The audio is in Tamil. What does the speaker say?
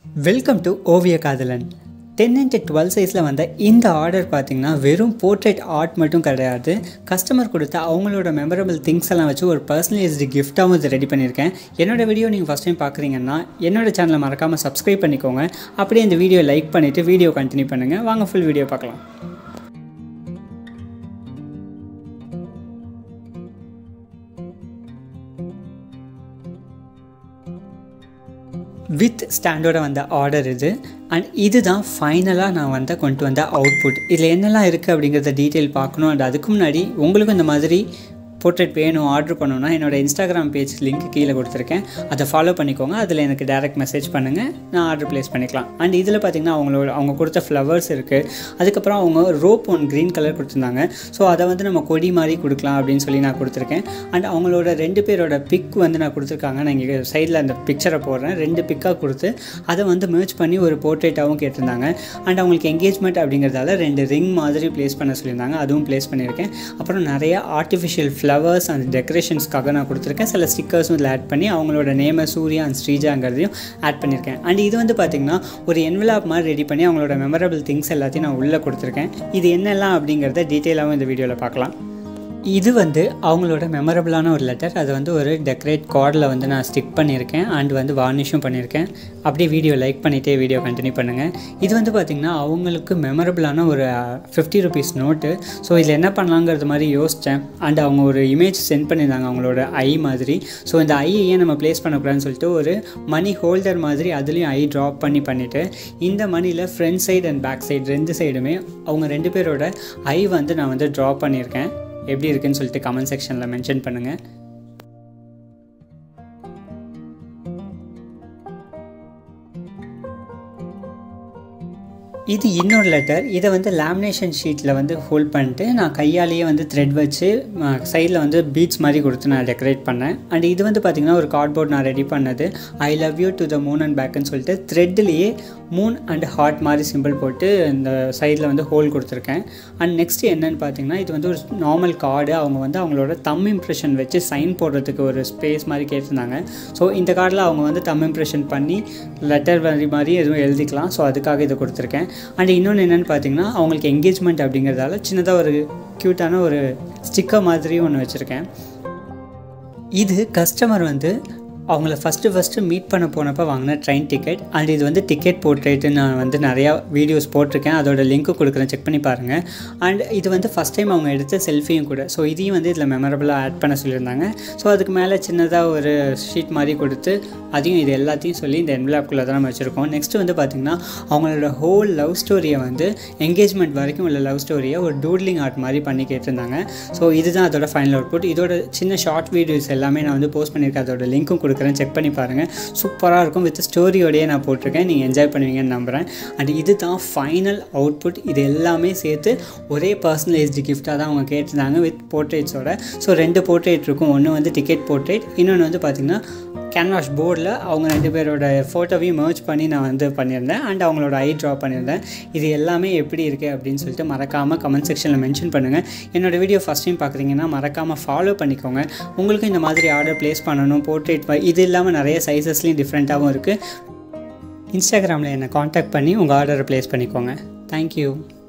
Welcome to Oviya Kaathalan. 10x12 சைஸில் வந்த இந்த ஆர்டர் பார்த்திங்கன்னா வெறும் போர்ட்ரேட் ஆர்ட் மட்டும் கிடையாது. கஸ்டமர் கொடுத்த அவங்களோட மெமரபிள் திங்ஸ் எல்லாம் வச்சு ஒரு பர்சனலைஸ்டு கிஃப்ட்டாகவும் இது ரெடி பண்ணியிருக்கேன். என்னோடய வீடியோ நீங்கள் ஃபஸ்ட் டைம் பார்க்குறீங்கன்னா என்னோடய சேனலை மறக்காமல் சப்ஸ்கிரைப் பண்ணிக்கோங்க. அப்படியே இந்த வீடியோ லைக் பண்ணிவிட்டு வீடியோ கண்டினியூ பண்ணுங்கள். வாங்க ஃபுல் வீடியோ பார்க்கலாம். வித் ஸ்டாண்டோட வந்த ஆர்டர் இது. அண்ட் இதுதான் ஃபைனலாக நான் கொண்டு வந்த அவுட்புட். இதில் என்னெல்லாம் இருக்குது அப்படிங்கிறத டீட்டெயில் பார்க்கணும். அண்ட் அதுக்கு முன்னாடி உங்களுக்கும் இந்த மாதிரி போர்ட்ரேட் வேணும் ஆர்டர் பண்ணணுன்னா என்னோடய இன்ஸ்டாகிராம் பேஜ் லிங்க் கீழே கொடுத்துருக்கேன். அதை ஃபாலோ பண்ணிக்கோங்க. அதில் எனக்கு டேரெக்ட் மெசேஜ் பண்ணுங்கள், நான் ஆர்டர் ப்ளேஸ் பண்ணிக்கலாம். அண்ட் இதில் பார்த்திங்கன்னா அவங்க கொடுத்த ஃப்ளவர்ஸ் இருக்குது. அதுக்கப்புறம் அவங்க ரோப் க்ரீன் கலர் கொடுத்துருந்தாங்க. ஸோ அதை நம்ம கொடி மாதிரி கொடுக்கலாம் அப்படின்னு சொல்லி நான் கொடுத்துருக்கேன். அண்ட் அவங்களோட 2 பேரோட பிக் நான் கொடுத்துருக்காங்க. நான் இங்கே சைடில் அந்த பிக்சரை போடுறேன். 2 பிக்காக கொடுத்து அதை மெர்ஜ் பண்ணி ஒரு போர்ட்ரேட்டாகவும் கேட்டிருந்தாங்க. அண்ட் அவங்களுக்கு என்கேஜ்மெண்ட் அப்படிங்கிறதால 2 ரிங் மாதிரி ப்ளேஸ் பண்ண சொல்லியிருந்தாங்க. அதுவும் ப்ளேஸ் பண்ணியிருக்கேன். அப்புறம் நிறைய ஆர்டிஃபிஷியல் ஃப்ளவர்ஸ் அண்ட் டெக்கரேஷன்ஸ்க்காக நான் கொடுத்துருக்கேன். சில ஸ்டிக்கர்ஸும் இதில் ஆட் பண்ணி அவங்களோட நேமை சூர்யா அண்ட் ஸ்ரீஜாங்கிறதையும் ஆட் பண்ணியிருக்கேன். அண்ட் இது பார்த்திங்கன்னா ஒரு என்வெலாப் மாதிரி ரெடி பண்ணி அவங்களோட மெமரபிள் திங்ஸ் எல்லாத்தையும் நான் உள்ளே கொடுத்துருக்கேன். இது என்னெல்லாம் அப்படிங்கிறத டீட்டெயிலாகவும் இந்த வீடியோவில் பார்க்கலாம். இது அவங்களோட மெமரபிளான ஒரு லெட்டர். அது ஒரு டெக்கரேட் கார்டில் நான் ஸ்டிக் பண்ணியிருக்கேன். அண்ட் வார்னிஷும் பண்ணியிருக்கேன். அப்படியே வீடியோ லைக் பண்ணிவிட்டே வீடியோ கண்டினியூ பண்ணுங்கள். இது பார்த்திங்கன்னா அவங்களுக்கு மெமரபிளான ஒரு 50 ருபீஸ் நோட்டு. ஸோ இதில் என்ன பண்ணலாங்கிறது மாதிரி யோசித்தேன். அண்ட் அவங்க ஒரு இமேஜ் சென்ட் பண்ணியிருந்தாங்க அவங்களோட ஐ மாதிரி. ஸோ இந்த ஐயை ஏன் நம்ம ப்ளேஸ் பண்ணக்கூடாதுன்னு சொல்லிட்டு ஒரு மணி ஹோல்டர் மாதிரி அதுலேயும் ஐ ட்ராப் பண்ணிவிட்டு இந்த மணியில் front side and back side 2 சைடுமே அவங்க 2 பேரோட ஐ நான் ட்ராப் பண்ணியிருக்கேன். எப்படி இருக்குன்னு சொல்லிட்டு கமெண்ட் செக்ஷனில் மென்ஷன் பண்ணுங்கள். இது இன்னொரு லெட்டர். இதை லேமினேஷன் ஷீட்டில் ஹோல்ட் பண்ணிட்டு நான் கையாலேயே த்ரெட் வச்சு சைடில் பீட்ஸ் மாதிரி கொடுத்து நான் டெக்கரேட் பண்ணேன். அண்ட் இது பார்த்திங்கன்னா ஒரு கார்ட்போர்ட் நான் ரெடி பண்ணது. I love you to the moon and பேக்குன்னு சொல்லிட்டு த்ரெட்லேயே மூன் அண்ட் ஹார்ட் மாதிரி சிம்பிள் போட்டு இந்த சைடில் ஹோல் கொடுத்துருக்கேன். அண்ட் நெக்ஸ்ட் என்னென்னு பார்த்தீங்கன்னா இது ஒரு நார்மல் கார்டு. அவங்க அவங்களோட தம் இம்ப்ரெஷன் வச்சு சைன் போடுறதுக்கு ஒரு ஸ்பேஸ் மாதிரி கேட்டிருந்தாங்க. ஸோ இந்த கார்டில் அவங்க தம் இம்ப்ரெஷன் பண்ணி லெட்டர் மாதிரி எதுவும் எழுதிக்கலாம். ஸோ அதுக்காக இதை கொடுத்துருக்கேன். அண்ட் இன்னொன்று என்னென்னு பார்த்தீங்கன்னா அவங்களுக்கு என்கேஜ்மெண்ட் அப்படிங்கிறதால சின்னதாக ஒரு க்யூட்டான ஒரு ஸ்டிக்கர் மாதிரியும் ஒன்று வச்சுருக்கேன். இது கஸ்டமர் அவங்கள ஃபஸ்ட்டு மீட் பண்ண போனப்போ வாங்கின ட்ரெயின் டிக்கெட். அண்ட் இது டிக்கெட் போர்ட்ரேட்டு நான் நிறையா வீடியோஸ் போட்டிருக்கேன். அதோட லிங்க்கும் கொடுக்குறேன், செக் பண்ணி பாருங்கள். அண்ட் இது ஃபஸ்ட் டைம் அவங்க எடுத்த செல்ஃபியும் கூட. ஸோ இதையும் இதில் மெமரபிளாக ஆட் பண்ண சொல்லியிருந்தாங்க. ஸோ அதுக்கு மேலே சின்னதாக ஒரு ஷீட் மாதிரி கொடுத்து அதையும் இது எல்லாத்தையும் சொல்லி இந்த என்வெலாப்குள்ளே தான் நம்ம வச்சுருக்கோம். நெக்ஸ்ட்டு பார்த்திங்கன்னா அவங்களோட ஹோல் லவ் ஸ்டோரியை என்கேஜ்மெண்ட் வரைக்கும் உள்ள லவ் ஸ்டோரியை ஒரு டூட்லிங் ஆர்ட் மாதிரி பண்ணி கேட்டிருந்தாங்க. ஸோ இதுதான் அதோட ஃபைனல் அவுட்புட். இதோட சின்ன ஷார்ட் வீடியோஸ் எல்லாமே நான் போஸ்ட் பண்ணியிருக்கேன். அதோட லிங்க்கும் கொடுக்குறேன், செக் பண்ணி பாருங்கள். சூப்பராக இருக்கும். வித் ஸ்டோரியோடையே நான் போட்டிருக்கேன். நீங்கள் என்ஜாய் பண்ணுவீங்கன்னு நம்புகிறேன். அண்ட் இது தான் ஃபைனல் அவுட்புட். இது எல்லாமே சேர்த்து ஒரே பர்சனலைஸ்டு கிஃப்டாக தான் அவங்க கேட்டிருந்தாங்க வித் போர்ட்ரேட்ஸோட. ஸோ 2 போர்ட்ரேட் இருக்கும். ஒன்று டிக்கெட் போர்ட்ரேட், இன்னொன்று பார்த்திங்கன்னா கேன்வாஸ் போர்டில் அவங்க 2 பேரோட ஃபோட்டோவையும் மெர்ஜ் பண்ணி நான் பண்ணியிருந்தேன். அண்ட் அவங்களோட ஐ ட்ரா பண்ணியிருந்தேன். இது எல்லாமே எப்படி இருக்குது அப்படின்னு சொல்லிட்டு மறக்காமல் கமெண்ட் செக்ஷனில் மென்ஷன் பண்ணுங்கள். என்னோடய வீடியோ ஃபஸ்ட் டைம் பார்க்குறீங்கன்னா மறக்காமல் ஃபாலோ பண்ணிக்கோங்க. உங்களுக்கும் இந்த மாதிரி ஆர்டர் ப்ளேஸ் பண்ணணும் போர்ட்ரேட் இது இல்லாமல் நிறைய சைஸஸ்லேயும் டிஃப்ரெண்ட்டாகவும் இருக்குது. இன்ஸ்டாகிராமில் என்னை காண்டாக்ட் பண்ணி உங்கள் ஆர்டரை ப்ளேஸ் பண்ணிக்கோங்க. தேங்க்யூ.